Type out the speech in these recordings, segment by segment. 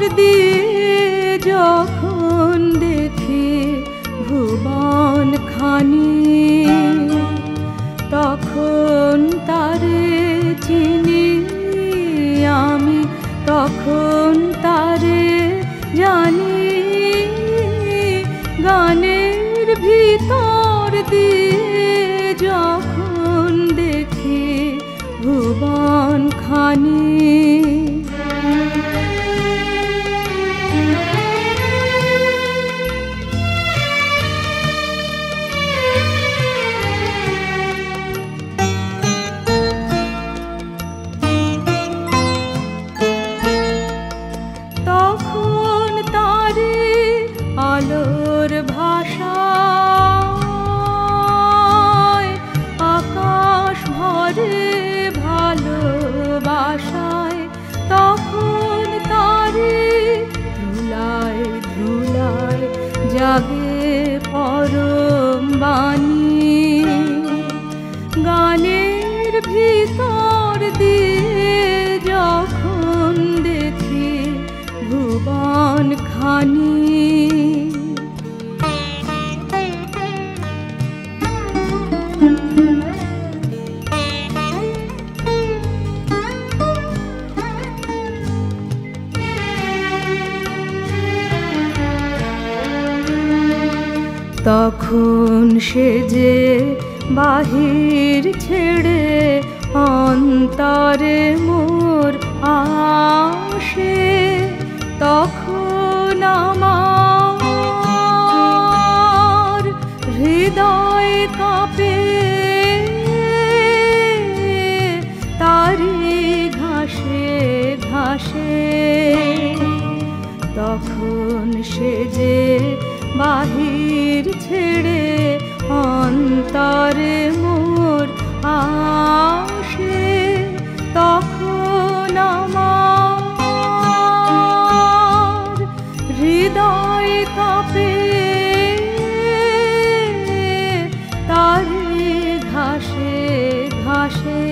দিয়ে যখন দেখি ভুবন খানি, তখন তারে চিনি আমি, তখন তারে জানি। গানের ভিতর দিয়ে যখন দেখি ভুবন খানি, তখন তারে আলোর ভাষায় আকাশ ভরে ভালোবাসায়, তখন তারে ধুলায় ধুলায় জাগে পরম বাণী। গানের ভিতর দিয়ে যখন দেখি ভুবন খানি, তখন সে যে বাহির ছেড়ে অন্তরে মোর আসে, তখন আমার হৃদয় কাঁপে তারি ঘাসে ঘাসে। তখন সে যে বাহির ছেড়ে অন্তরে মোর আসে, তখন আমার হৃদয় কাঁপে তারি ঘাসে ঘাসে।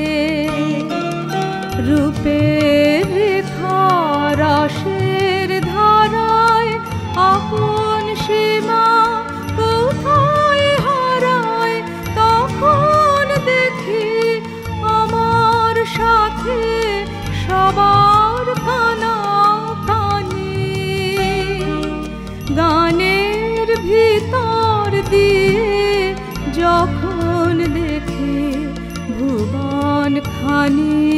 রূপের রেখা রসের ধারায় আপন সীমা কোথায় হারায়, তখন দেখি আমার সাথে সবার কানা কানি। গানের ভিতর দিয়ে যখন দেখি ভুবন খানি,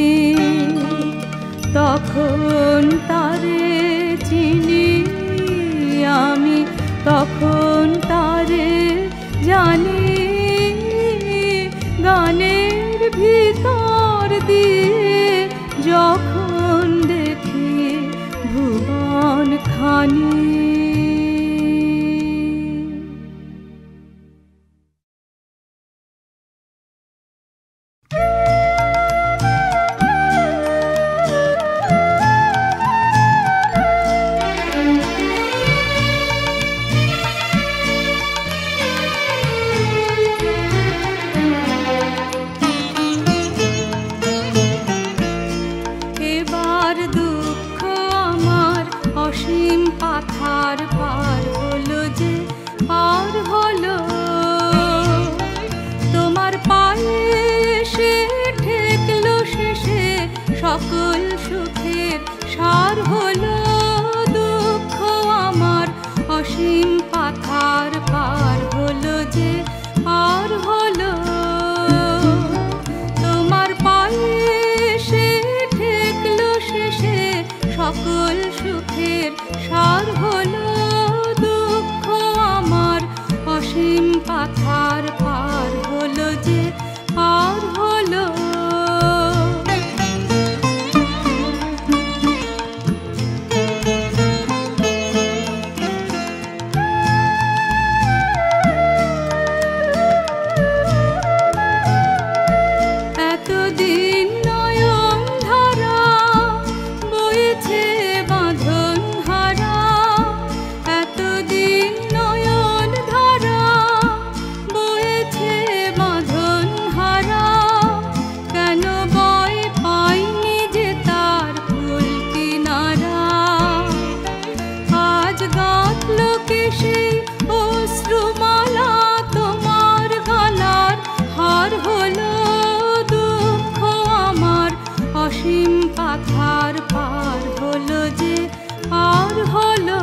তখন তারে চিনি আমি, তখন তারে জানি। গানের ভিতর দিয়ে যখন দেখি ভুবন খানি। অসীম পাথার পার হলো যে পার হলো, তোমার পায়ে এসে ঠেকলো শেষে সকল সুখের সার হলো। দুঃখ আমার অসীম পাথার পার হলো যে পার হলো, তোমার পায়ে এসে ঠেকলো শেষে সকল সুখের সার হলো। দুঃখ আমার অসীম পাথার পার হলো যে পার হলো। এতদিন নয়ন ধারা বইছে বাঁধন হারা, এতদিন নয়ন ধারা বইছে হলো।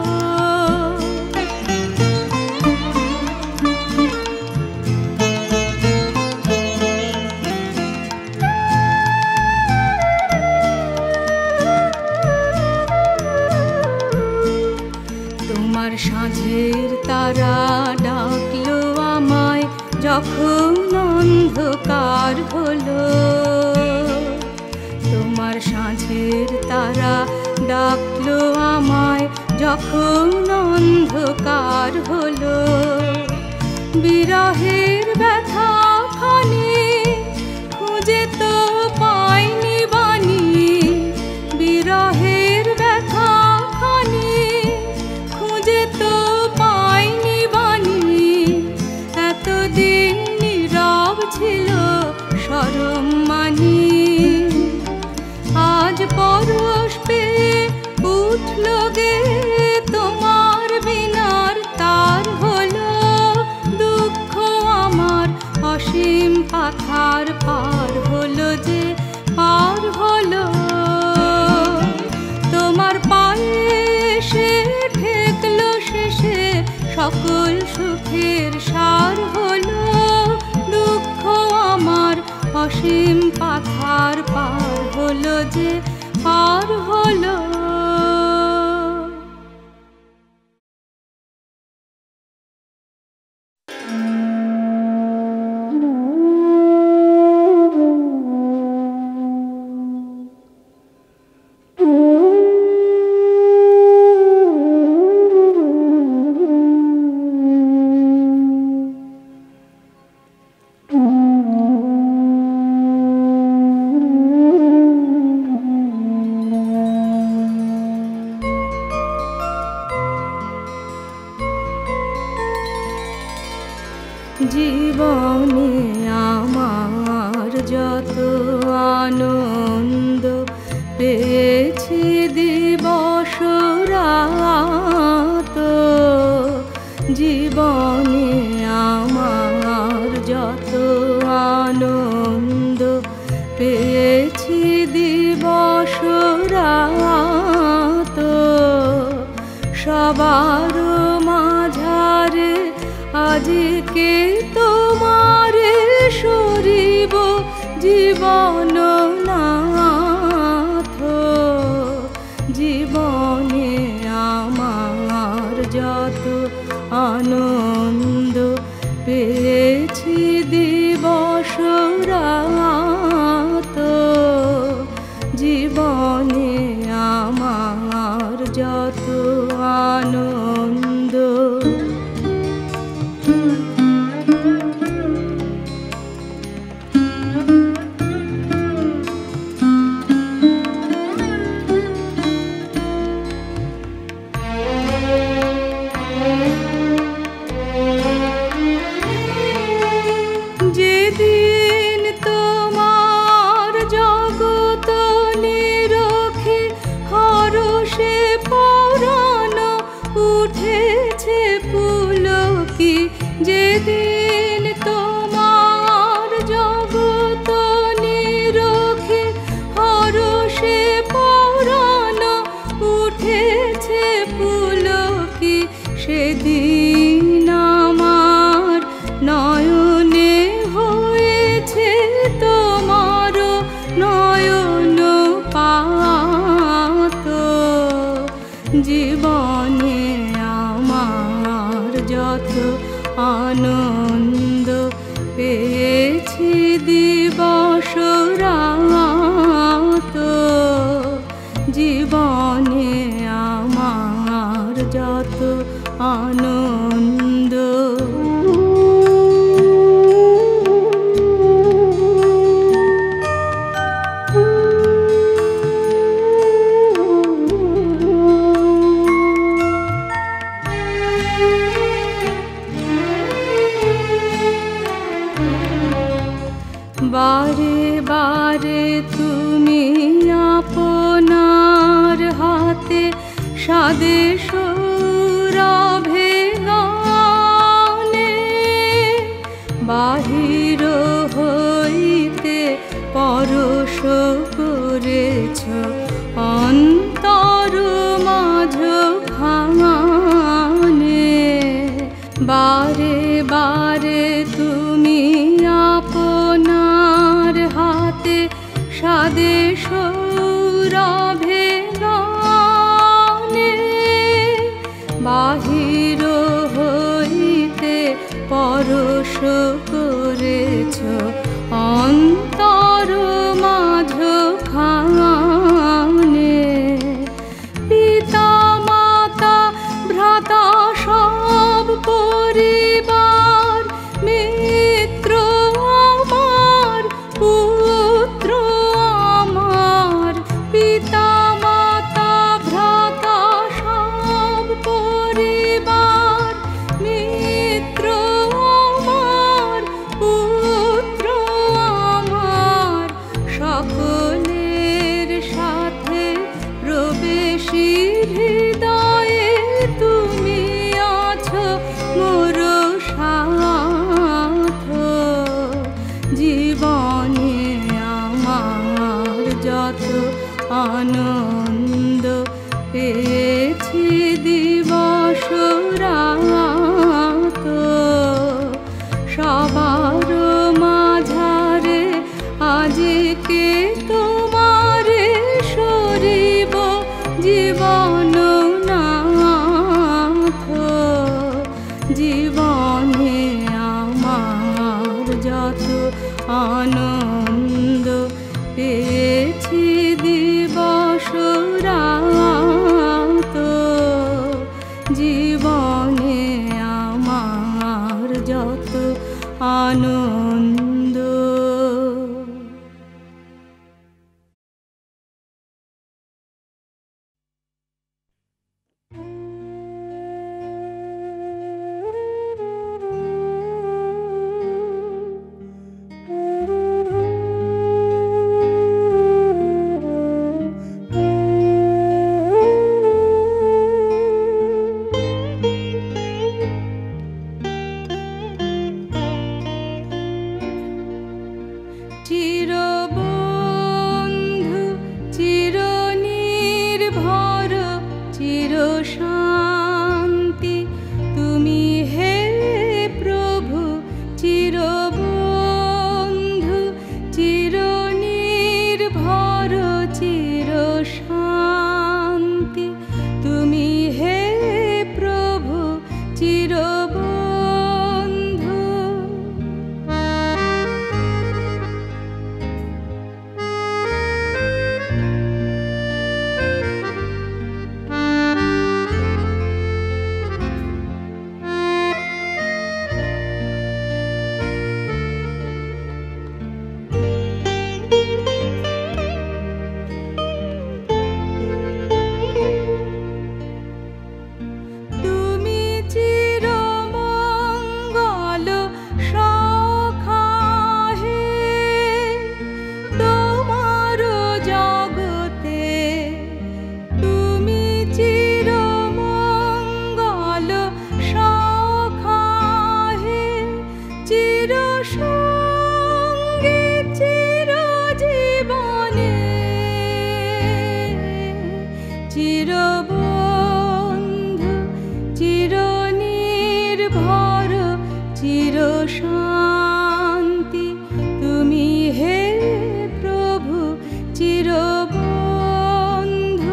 তোমার সাঁঝের তারা ডাকলো আমায় যখন অন্ধকার হলো। তোমার সাঁঝের তারা ডাকলো আমায় যখন অন্ধকার হলো। বিরহের ব্যথা খানি খুঁজে তো পাইনি বাণী, বিরহের ব্যথা খানি খুঁজে তো পাইনি বাণী। এতদিন নীরব ছিল শরম মানি, আজ পরশ পেয়ে উঠল গে তোমার বিনার তার হলো। দুঃখ আমার অসীম পাথার পার হলো যে পার হলো। তোমার পায়ে এসে ঠেকলো শেষে সকল সুখের সার হলো। দুঃখ আমার অসীম পাথার পার হলো যে পার হলো। জীবনে আমার যত আনন্দ পেয়েছি দিবস রাত, জীবনে আমার যত আনন্দ পেয়েছি দিবস রাত, সবার মাঝারে আজকে তোমারে সরিব জীবন নাথ। জীবনে আমার যত আনন্দ পেয়েছি দিবস রাত, জীবনে আমার যত আনন্দ। যেদিন তোমার জগৎ নিরখে হরষে পরাণ উঠেছে পুলকি, যেদিন তোমার জগৎ নিরখে হরষে পরাণ উঠেছে পুলকি, সেদিন আমার নয়নে হয়েছে তোমার নয়ন পাত। জীবনে আমার যত আনন্দ পেয়েছি দিবস রাত, জীবনে আমার যত আনন্দ। বারে বারে তুমি আপনার হাতে স্বাদেশ রভে গানে, বাহির হইতে পরশ করেছ অন্তর মাঝখানে। তুমি আপনার হাতে সাদে সৌরভে গানে বাহির হইতে পরশ করেছ অন্তর মাঝখানে। পিতা মাতা ভ্রাতা সব পরিবার মিত্র আমার পুত্র আমার। পিতা মাতা ভ্রাতা সব পরিবার মিত্র আমার পুত্র আমার। সকলের সাথে প্রবেশী হৃদয়ে তুমি আছো মোর সাথ। জীবনে আমার যত আনন্দ পেয়েছি দিবস রাত, সবার মাঝারে আজকে তোমারে সরিব জীবন নাথ। জীবনে আমার যত আনন্দ পেয়েছি দিবস রাত, জীবনে আমার যত আনন্দ। চিরবন্ধু চিরনির্ভর চিরশান্তি তুমি হে প্রভু। চিরবন্ধু চিরনির্ভর চিরশান্তি তুমি হে প্রভু। চিরবন্ধু তুমি চিরমঙ্গল সখা হে তোমার জগতে। তুমি চিরমঙ্গল সখা হে চিরসঙ্গী চিরজীবনে। চিরবন্ধু চিরনির্ভর চিরশান্তি তুমি হে প্রভু। চিরবন্ধু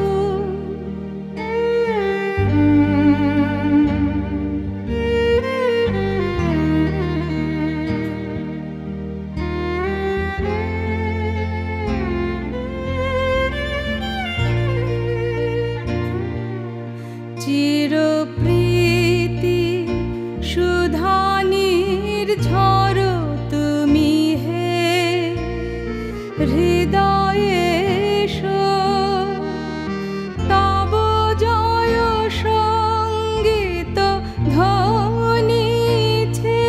চিরপ্রীতি সুধানির ঝড় তুমি হে হৃদয়ে তব জয় সঙ্গীত ধ্বনিছে।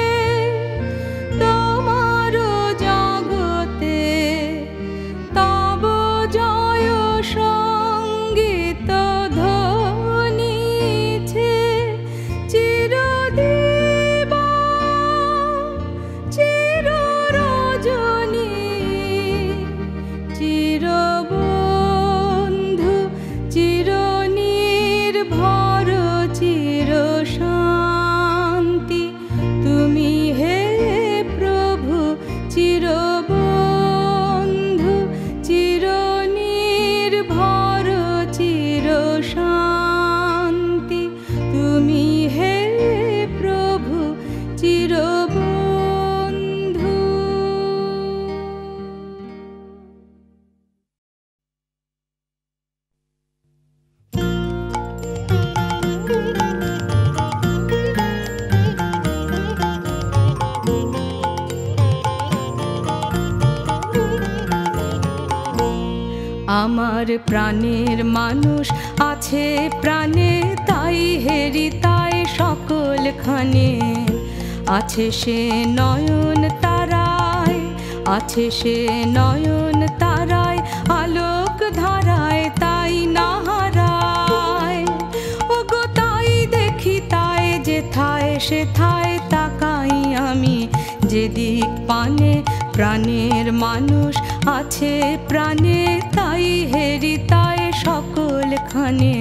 তোমার জগতে তব জয় সঙ্গীত ধ্বনিছে। চিরদিবা চিররজনী আমার প্রাণের মানুষ আছে প্রাণে, তাই হেরি তাই সকলখানে। আছে সে নয়ন তারায়, আছে সে নয়ন তারায়, আলোক ধারায় তাই না হারায়। ওগো তাই দেখি তাই যেথায় সেথায় তাকাই আমি, যেদিক পানে প্রাণের মানুষ আছে প্রাণে, তাই হেরি তাই সকলখানে।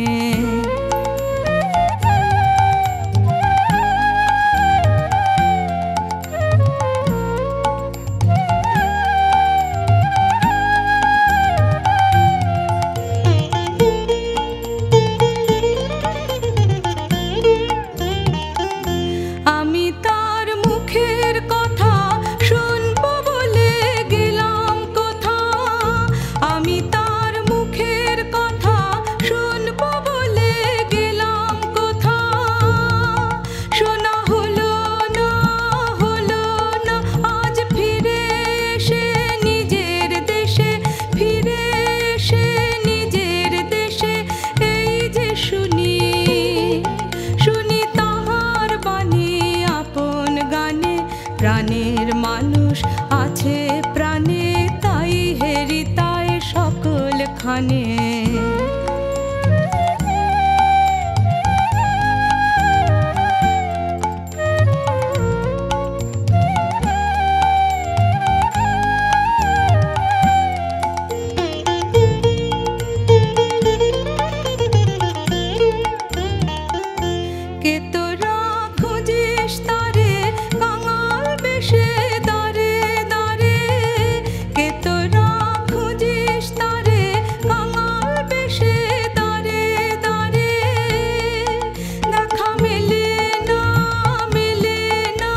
আমি তার মুখের কথা শুনবো বলে গেলাম কোথা, আমি তার মুখের কথা শুনবো বলে গেলাম কোথা। শোনা হলো না, হলো না, আজ ফিরে এসে নিজের দেশে, ফিরে এসে নিজের দেশে এই যে শুনি, শুনি তাহার বাণী আপন গানে। প্রাণের মানুষ আছে প্রাণে, তাই হেরি তাই সকলখানে। কে তোরা খুঁজিস তারে কাঙাল বেশে দাঁড়ে দাঁড়ে, কে তোরা খুঁজিস তারে কাঙাল বেশে দাঁড়ে দাঁড়ে। দেখা মেলে না, মেলে না,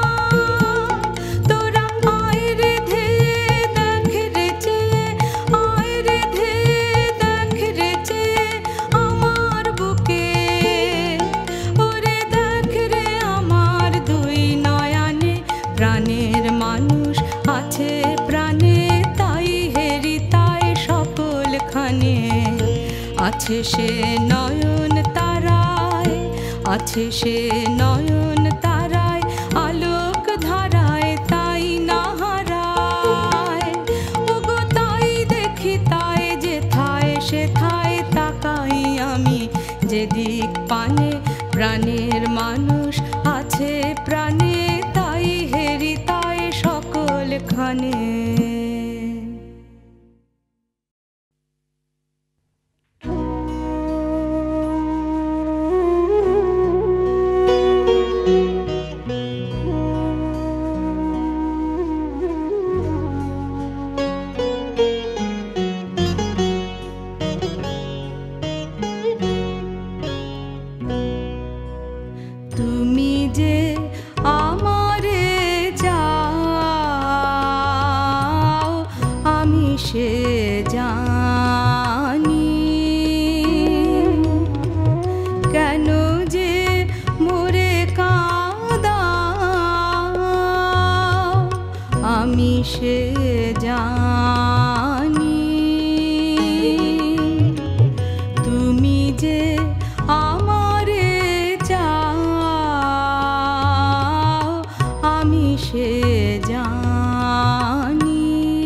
তোরা আয় রে ধেয়ে দেখ রে চেয়ে, আয় রে ধেয়ে দেখ রে চেয়ে আমার বুকে। ওরে দেখ রে আমার দুই নয়নে, প্রাণের মানুষ আছে প্রাণে, তাই হেরি তাই সকলখানে। আছে সে নয়ন তারায়, আছে সে নয়ন তারায়, আলোক ধারায় তাই না হারায়। ওগো তাই দেখি তাই যেথায় সেথায় তাকাই আমি, যেদিক পানে প্রাণের মানুষ আছে প্রাণে, তাই হেরি তাই সকলখানে। তুমি যে আমারে চাও আমি সে জানি, কেন যে মোরে কাঁদাও আমি সে জানি। তুমি যে আমারে চাও আমি সে জানি।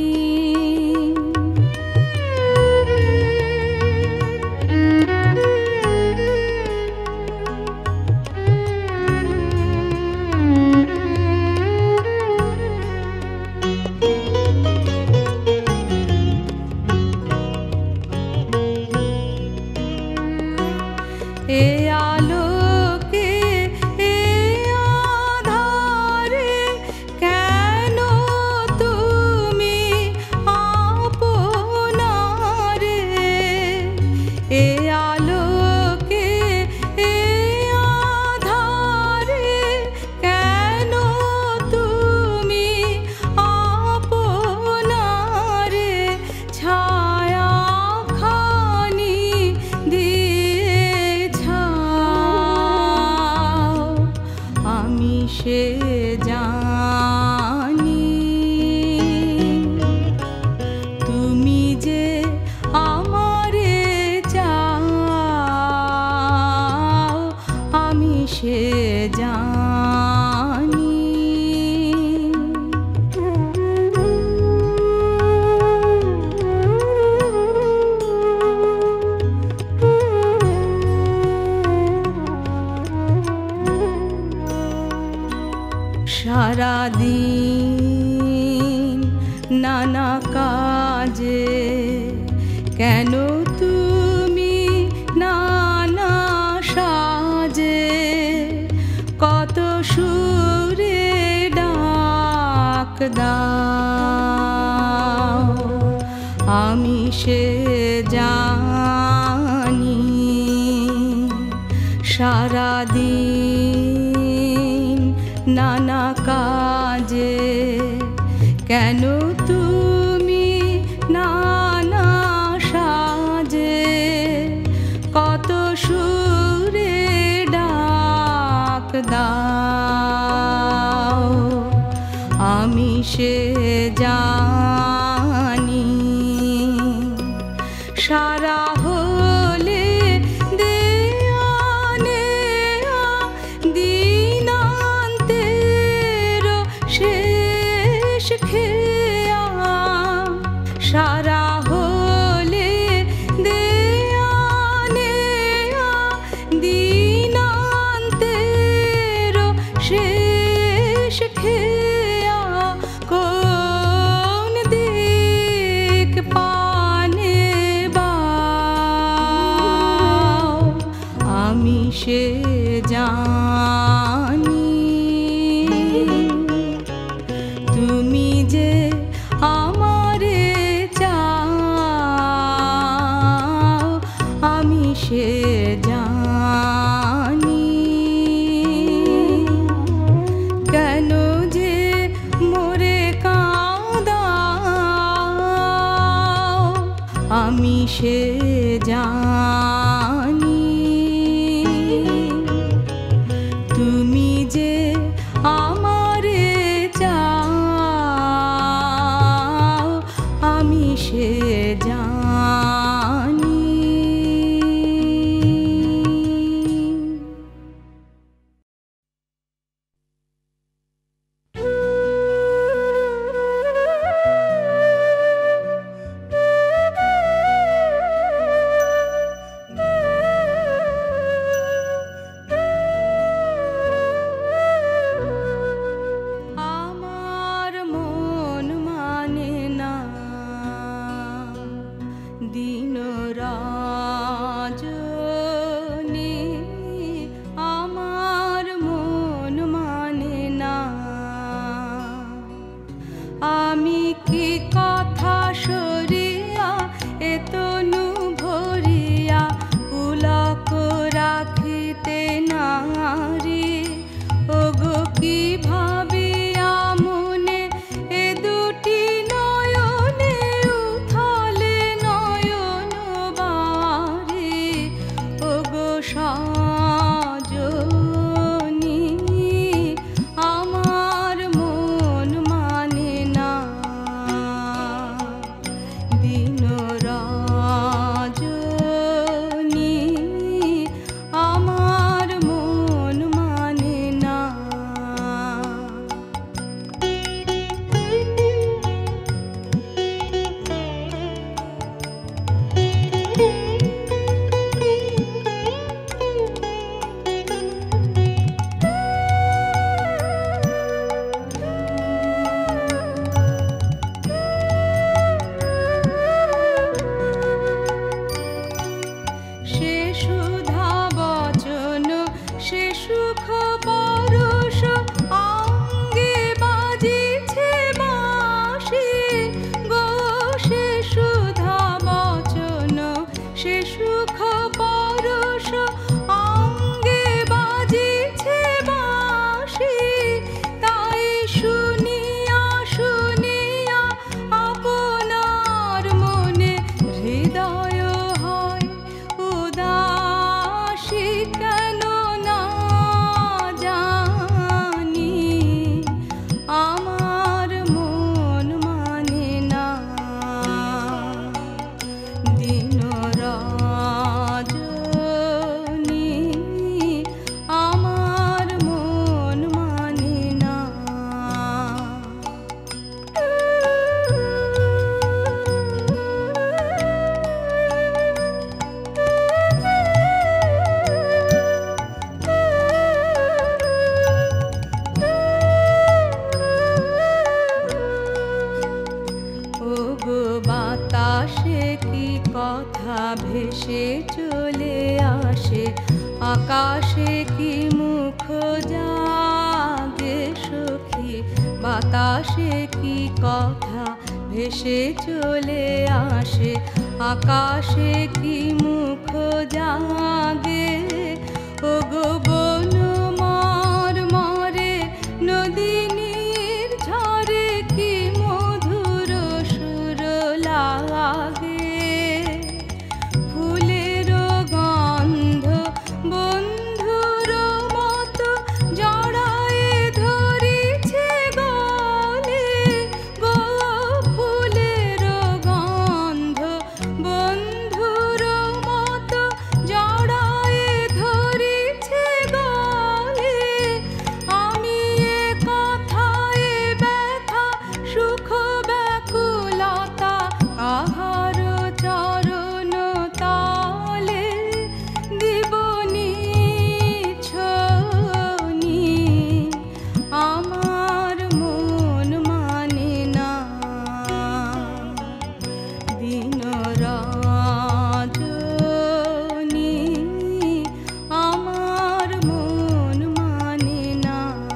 এ আলোকে এ আধারে কেন তুমি আপনারে, এ আলোকে এ আধারে কেন তুমি আপনারে, ছায়া খানি দিয়ে ছাও আমি সে জানি। তুমি যে সারাদিন নানা কাজে, কেন তুমি নানা সাজে, কত সুরে ডাক দাও, আমি সে জানি। সারাদিন নানা কাজে, কেন তুমি নানা সাজে, কত সুরে ডাক দাও, আমি সে জানি। সারা হলে শেষ খেয়া, সারা হলে দিনান্তের শেষ খেয়া, কোন দিক পানে বাও, আমি সে জানি। তুমি যে আমারে চাও, আমি সে জানি। কেন যে মোরে কাঁদাও, আমি সে জানি। তুমি যে আমারে চাও, আমি সে জানি। আমার মন মানে না দিন রজনী, আমার মন মানে না। আমি কি কথা সরিয়া এতনু ভরিয়া পুলক রাখিতে নারী, ওগো কি ভাবিয়া মনে এ দুটি নয়নে উথলে নয়ন বারে, ওগো সজনী, আমার মন মানে না। আকাশে কি মুখ জাগে সখী, বাতাসে কি কথা ভেসে চলে আসে। আকাশে কি মুখ জাগে ওগো বন মরে নদীনীর ঝরে কি মধুর সুর লাগে। ফুলের গন্ধ বন্ধুর মতো জড়ায়ে ধরিছে গলে গো। ফুলের গন্ধ বন্ধুর মতো জড়ায়ে ধরিছে গলে। আমি এ কথা এ ব্যথা সুখ ব্যাকুলতা কাহার চরণ তলে দিবনি ছনি। আমার মন মানে না দিন রজনী, আমার মন মানে না।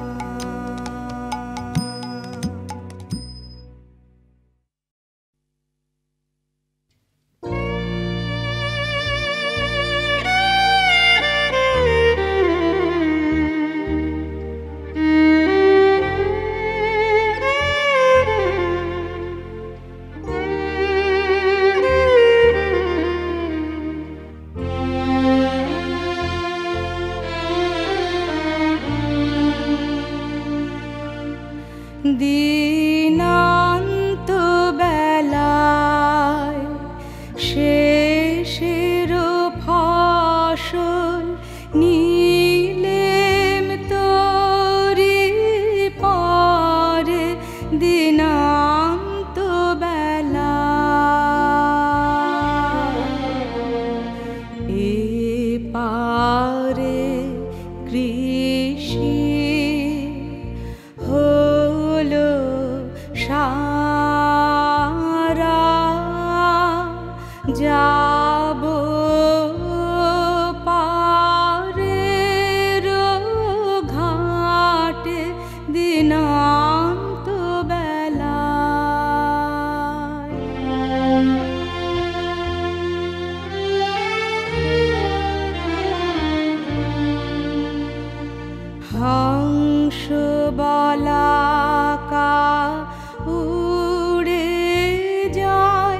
দিনান্ত বেলায় শেষের ফসল নিলেম তোরি পরে। দিনান্ত বেলায় এ পারে কৃষি হলো সারা। যাব পারের ঘাটে দিনান্ত বেলায়। হংস বলাকা উড়ে যায়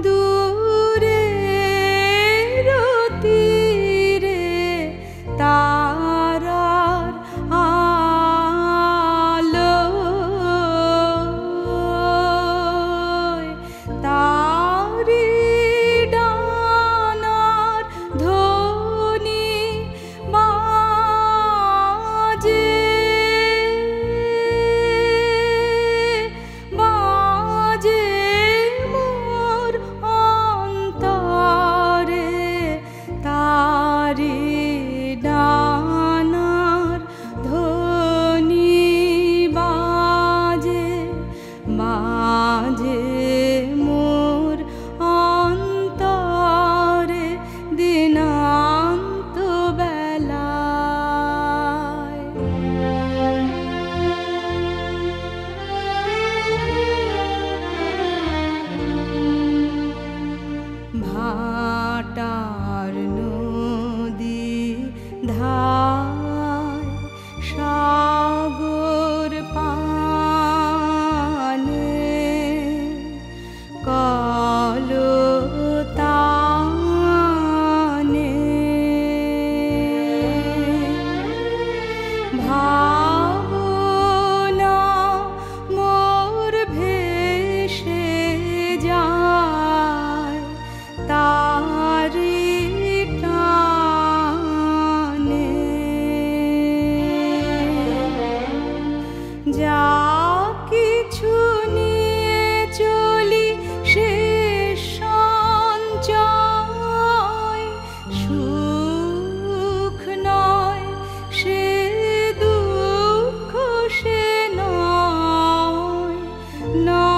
দূরের তীরে। তারার আলোয় তারি ডানার ধ্বনি বাজে। বাজে মোর অন্তরে তারি ডানার ধ্বনি বাজে। বাজে মোর অন্তরে দিনান্ত বেলায়। ভাটার নদী ধায় সাগর পানে কলতানে। ভাবনা মোর ভেসে যায় তারি টানে। যা কিছু নিয়ে চলি সে সঞ্চয় সুখ নয় সে দুঃখ সে নয়।